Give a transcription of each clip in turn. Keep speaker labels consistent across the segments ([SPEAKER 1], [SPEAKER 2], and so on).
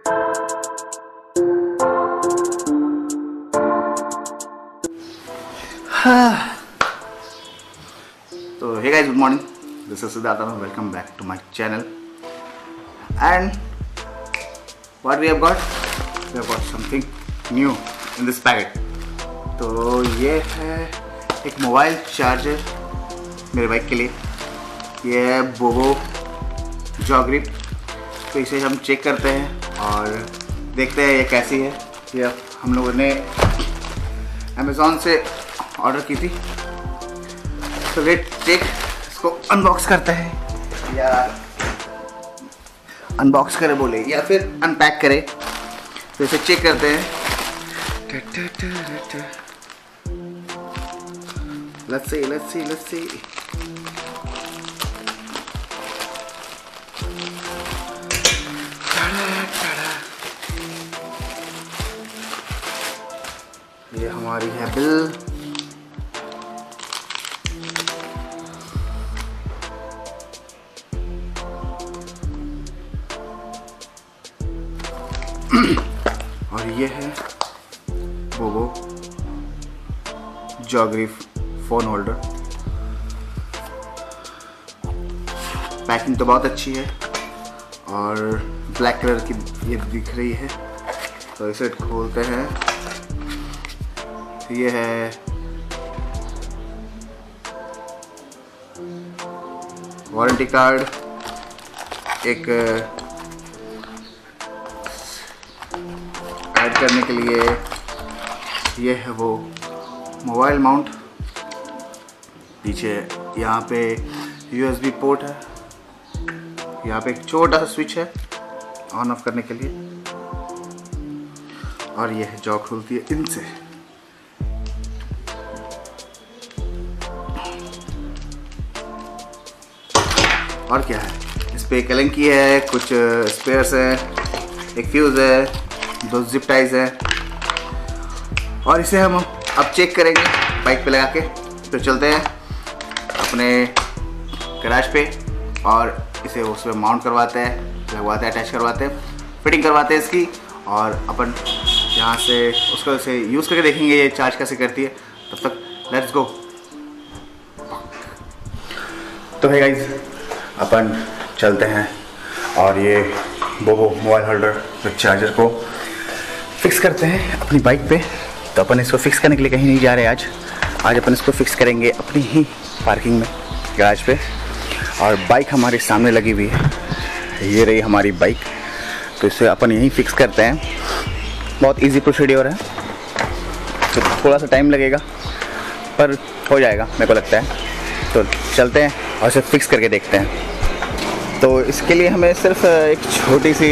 [SPEAKER 1] तो hey guys, good morning. This is Siddharth. Welcome back to my channel. And what we have got? We have got something new in this packet. तो ये है एक mobile charger मेरे bike के लिए. ये है बोबो जॉ ग्रिप. तो इसे हम चेक करते हैं और देखते हैं ये कैसी है. ये हम लोगों ने अमेज़ॉन से ऑर्डर की थी. तो लेट चेक, इसको अनबॉक्स करते हैं या अनबॉक्स करे बोले या फिर अनपैक करे. तो इसे चेक करते हैं. Let's see. ये हमारी है बिल. और ये है Bobo jaw grip phone holder. Packing तो बहुत अच्छी है और ब्लैक कलर की ये दिख रही है. तो इसे खोलते हैं. ये है वारंटी कार्ड, एक ऐड करने के लिए. ये है वो मोबाइल माउंट. पीछे यहाँ पे USB पोर्ट है. यहाँ पे एक छोटा सा स्विच है ऑन ऑफ करने के लिए. और ये है जॉ खुलती है इनसे. और क्या है, इस पे कलंकी है, कुछ स्पेयर्स हैं, एक फ्यूज़ है, 2 जिप टाइज है. और इसे हम अब चेक करेंगे बाइक पे लगा के. तो चलते हैं अपने गैराज पे और इसे उसमें माउंट करवाते हैं, लगवाते हैं, अटैच करवाते हैं, फिटिंग करवाते हैं इसकी. और अपन यहाँ से उसको इसे यूज़ करके देखेंगे ये चार्ज कैसे करती है. तब तक लेट्स गो. तो है गाइस, अपन चलते हैं और ये बोबो मोबाइल होल्डर चार्जर को फिक्स करते हैं अपनी बाइक पे. तो अपन इसको फिक्स करने के लिए कहीं नहीं जा रहे आज अपन इसको फिक्स करेंगे अपनी ही पार्किंग में, गैराज पे. और बाइक हमारे सामने लगी हुई है. ये रही हमारी बाइक. तो इसे अपन यहीं फिक्स करते हैं. बहुत इजी प्रोसीड्योर है. तो थोड़ा सा टाइम लगेगा पर हो जाएगा मेरे को लगता है. तो चलते हैं और इसे फिक्स करके देखते हैं. तो इसके लिए हमें सिर्फ एक छोटी सी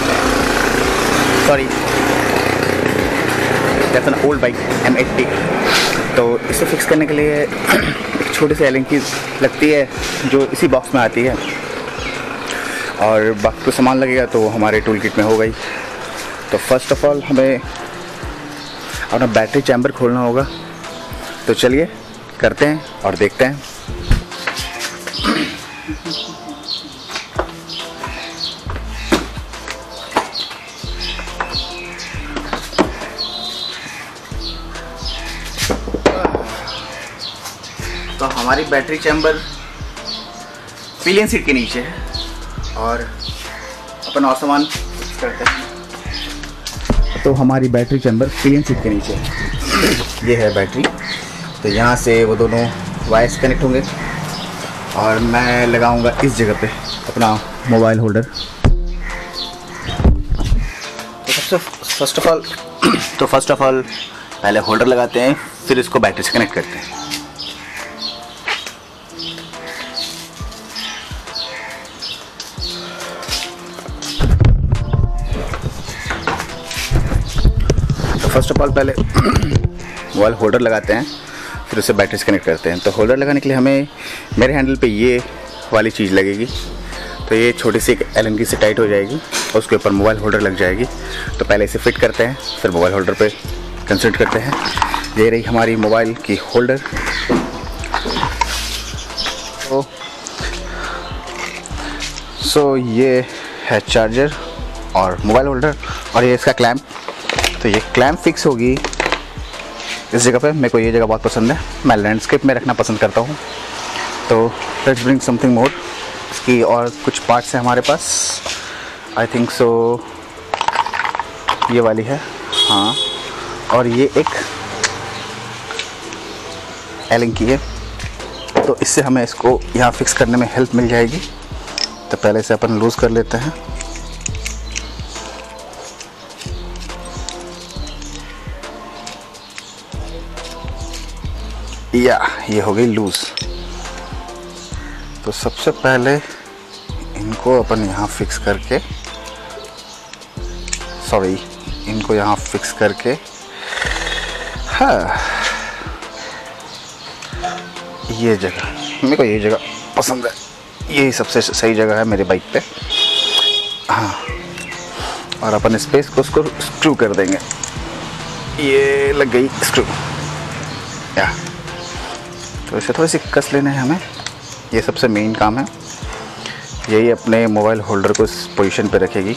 [SPEAKER 1] that's an old bike M80. तो इसे फिक्स करने के लिए एक छोटी सी एलिंग की लगती है जो इसी बॉक्स में आती है. और बाकी कुछ सामान लगेगा तो हमारे टूल किट में हो गई. तो फर्स्ट ऑफ ऑल हमें अपना बैटरी चैम्बर खोलना होगा. तो चलिए करते हैं और देखते हैं. तो हमारी बैटरी चैम्बर पिलियन सीट के नीचे है और अपन और सामान फिक्स करते हैं. तो हमारी बैटरी चैम्बर पिलियन सीट के नीचे है. ये है बैटरी. तो यहाँ से वो दोनों वायर्स कनेक्ट होंगे और मैं लगाऊंगा इस जगह पे अपना मोबाइल होल्डर. तो फर्स्ट ऑफ ऑल पहले होल्डर लगाते हैं, फिर इसको बैटरी से कनेक्ट करते हैं. फर्स्ट ऑफ ऑल पहले मोबाइल होल्डर लगाते हैं, फिर उसे बैटरी से कनेक्ट करते हैं. तो होल्डर लगाने के लिए हमें मेरे हैंडल पे ये वाली चीज़ लगेगी. तो ये छोटी सी एक एलन की से टाइट हो जाएगी और उसके ऊपर मोबाइल होल्डर लग जाएगी. तो पहले इसे फिट करते हैं, फिर मोबाइल होल्डर पे कंसंट्रेट करते हैं. ये रही हमारी मोबाइल की होल्डर. सो ये है चार्जर और मोबाइल होल्डर और ये इसका क्लैम्प। तो ये क्लैम्प फिक्स होगी इस जगह पे। मेरे को ये जगह बहुत पसंद है, मैं लैंडस्केप में रखना पसंद करता हूँ। तो लेट्स ब्रिंग समथिंग मोर। इसकी और कुछ पार्ट्स हैं हमारे पास, आई थिंक सो ये वाली है, हाँ। और ये एक एलिंग की है, तो इससे हमें इसको यहाँ फिक्स करने में हेल्प मिल जाएगी। तो पहले से अपन लूज़ कर लेते हैं। या ये हो गई लूज़। तो सबसे पहले इनको अपन यहाँ फिक्स करके, सॉरी इनको यहाँ फिक्स करके, हाँ ये जगह, मेरे को ये जगह पसंद है, यही सबसे सही जगह है मेरे बाइक पे, हाँ। और अपन स्पेस को उसको स्क्रू कर देंगे। ये लग गई स्क्रू, या तो इसे थोड़ी सी कस लेना है हमें, ये सबसे मेन काम है। यही अपने मोबाइल होल्डर को इस पोजीशन पे रखेगी।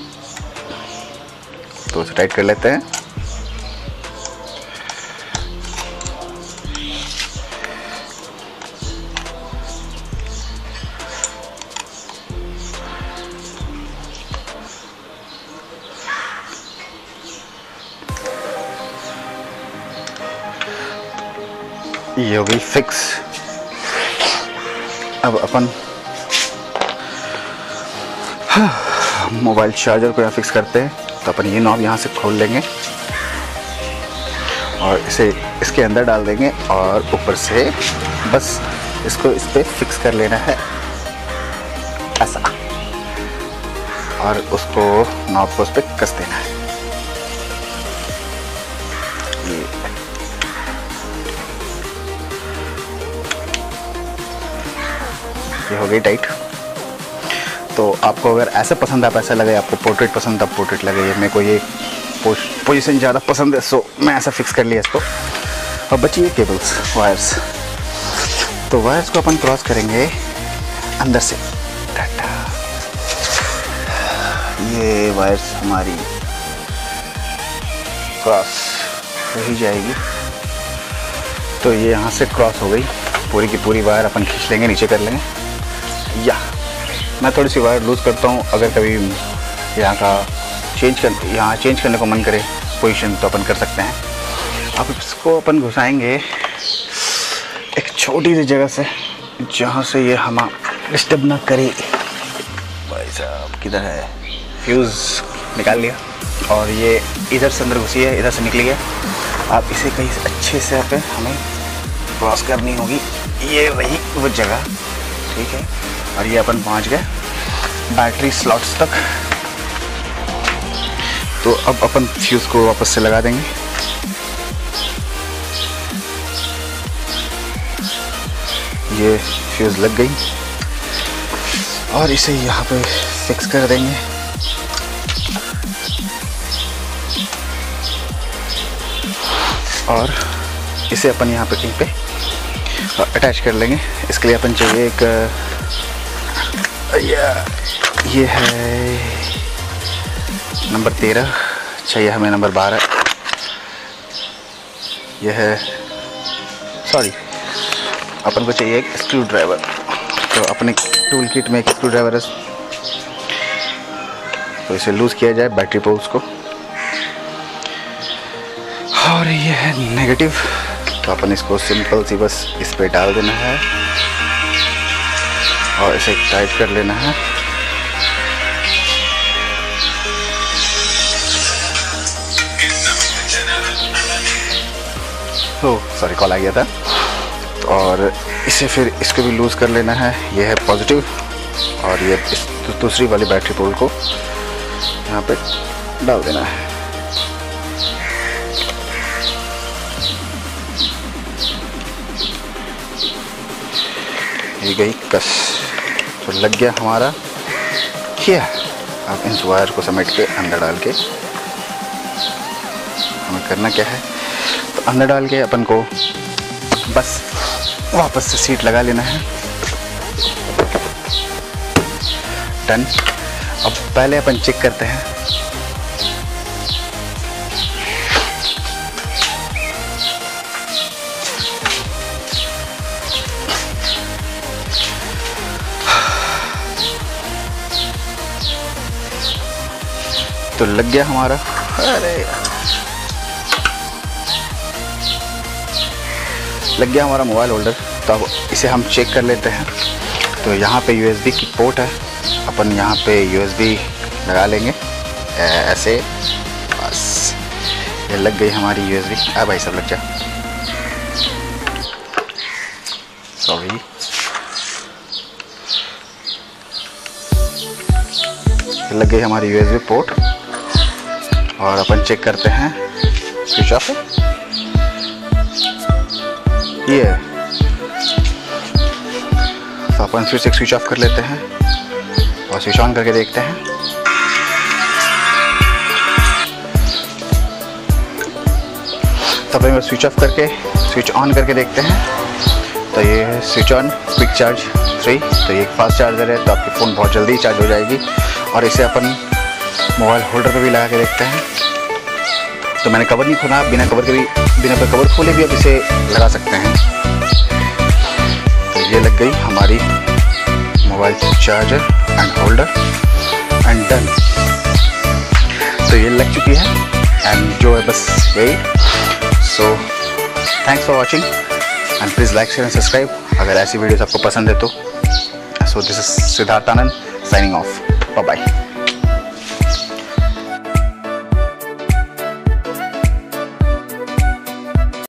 [SPEAKER 1] तो इसे टाइट कर लेते हैं। ये हो गई फिक्स। अब अपन मोबाइल चार्जर को यहाँ फिक्स करते हैं। तो अपन ये नॉब यहाँ से खोल लेंगे और इसे इसके अंदर डाल देंगे और ऊपर से बस इसको इस पर फिक्स कर लेना है ऐसा, और उसको नॉब को उस पर कस देना है। ये हो गई टाइट। तो आपको अगर ऐसा पसंद आप ऐसा लगे, आपको पोर्ट्रेट पसंद आप पोर्ट्रेट लगे, मेरे को ये पोजीशन ज़्यादा पसंद है, सो मैं ऐसा फिक्स कर लिया इसको। और बची ये केबल्स, वायर्स। तो वायर्स को अपन क्रॉस करेंगे अंदर से, ये वायर्स हमारी क्रॉस हो ही जाएगी। तो ये यहाँ से क्रॉस हो गई, पूरी की पूरी वायर अपन खींच लेंगे, नीचे कर लेंगे। या मैं थोड़ी सी वायर लूज़ करता हूँ, अगर कभी यहाँ चेंज करने को मन करे पोजीशन तो अपन कर सकते हैं। अब इसको अपन घुसाएंगे एक छोटी सी जगह से, जहाँ से ये हम डिस्टर्ब ना करे। भाई साहब किधर है? फ्यूज़ निकाल लिया और ये इधर से अंदर घुसी है, इधर से निकली है। अब इसे कहीं अच्छे से हमें क्रॉस करनी होगी। ये रही वो जगह, ठीक है। और ये अपन पहुंच गए बैटरी स्लॉट्स तक। तो अब अपन फ्यूज़ को वापस से लगा देंगे। ये फ्यूज़ लग गई और इसे यहाँ पे फिक्स कर देंगे। और इसे अपन यहाँ पे कहीं पे अटैच कर लेंगे। इसके लिए अपन चाहिए एक, ये है नंबर 13, चाहिए हमें नंबर 12। यह है, सॉरी, अपन को चाहिए एक स्क्रू ड्राइवर। तो अपने टूल किट में एक स्क्रू ड्राइवर है, तो इसे लूज़ किया जाए बैटरी पोल्स को। और ये है नेगेटिव, तो अपन इसको सिंपल सी बस इस पे डाल देना है और इसे टाइट कर लेना है। ओह सॉरी, कॉल आ गया था। और इसे फिर इसको भी लूज़ कर लेना है। ये है पॉजिटिव और ये इस दूसरी वाली बैटरी पोल को यहाँ पे डाल देना है। ये गई कस, तो लग गया हमारा किया। अब इन वायर को समेट के अंदर डाल के हमें करना क्या है, तो अंदर डाल के अपन को बस वापस से सीट लगा लेना है। डन। अब पहले अपन चेक करते हैं। तो लग गया हमारा, अरे लग गया हमारा मोबाइल होल्डर। तो अब इसे हम चेक कर लेते हैं। तो यहाँ पे USB की पोर्ट है, अपन यहाँ पे USB लगा लेंगे ऐसे, बस ये लग गई हमारी USB। अब भाई सब लग जा, सॉरी। लग गई हमारी USB पोर्ट और अपन चेक करते हैं स्विच ऑफ है ये। तो अपन फिर से स्विच ऑफ कर लेते हैं और स्विच ऑन करके देखते हैं। तो अपन स्विच ऑफ करके स्विच ऑन करके देखते हैं। तो ये है स्विच ऑन क्विक चार्ज 3। तो ये एक फास्ट चार्जर है, तो आपकी फ़ोन बहुत जल्दी चार्ज हो जाएगी। और इसे अपन मोबाइल होल्डर पे भी लगा के देखते हैं। तो मैंने कवर नहीं खोला, बिना कवर खोले भी अब इसे लगा सकते हैं। तो ये लग गई हमारी mobile charger and holder and done. तो ये लग चुकी है एंड जो है बस यही। So thanks for watching and please like share and subscribe अगर ऐसी वीडियोस आपको पसंद है तो। So this is Siddharth Anand signing off, bye bye.